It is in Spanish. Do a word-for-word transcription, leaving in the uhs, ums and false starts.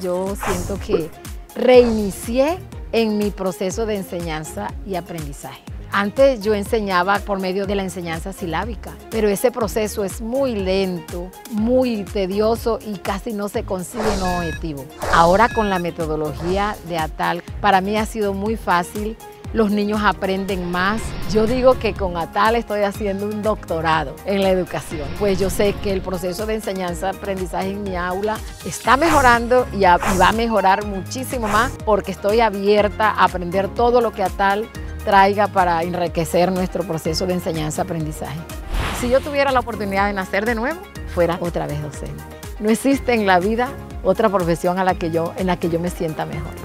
yo siento que reinicié en mi proceso de enseñanza y aprendizaje. Antes yo enseñaba por medio de la enseñanza silábica, pero ese proceso es muy lento, muy tedioso y casi no se consigue un objetivo. Ahora con la metodología de ATAL, para mí ha sido muy fácil. Los niños aprenden más. Yo digo que con ATAL estoy haciendo un doctorado en la educación. Pues yo sé que el proceso de enseñanza-aprendizaje en mi aula está mejorando y, a, y va a mejorar muchísimo más porque estoy abierta a aprender todo lo que ATAL traiga para enriquecer nuestro proceso de enseñanza-aprendizaje. Si yo tuviera la oportunidad de nacer de nuevo, fuera otra vez docente. No existe en la vida otra profesión a la que yo, en la que yo me sienta mejor.